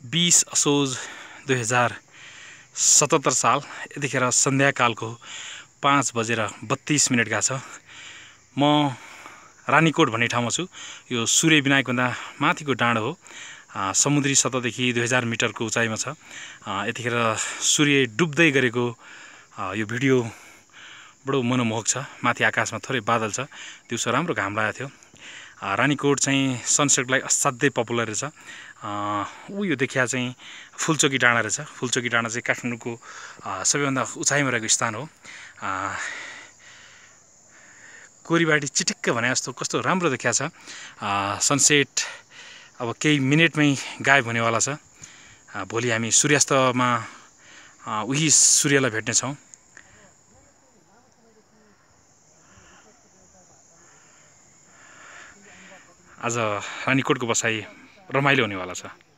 20 असोज 2077 साल यतिखेर सन्ध्याकालको 5:32 का छ। म रानीकोट भन्ने ठाउँमा छु। यो सूर्य विनायकभन्दा माथिको डाँडो हो। समुद्री सतहदेखि 2000 मिटरको उचाइमा छ। यतिखेर सूर्य डुब्दै गरेको यो भिडियो बडो मनमोहक छ। माथि आकाशमा थोरै बादल छ। दिउँसो राम्रो घाम लागेको थियो। रानीकोट चाहिँ सनसेटको लागि असाध्यै पपुलर रहेछ। यो देखिया चाहिँ फुलचोकी डाँडा रहेछ। फुलचोकी डाँडा चाहिँ काठमाडौँको सबैभन्दा उचाइमा रहेको स्थान हो। कोरीबाटी चिटिक्क भने जस्तो कस्तो राम्रो देखिया छ। सनसेट अब केही मिनेटमै गायब हुनेवाला छ। भोलि हामी सूर्यास्तमा उही सूर्यलाई भेट्नेछौँ। आज रानीकोटको बसाइ रमाइलो हुनेवाला छ।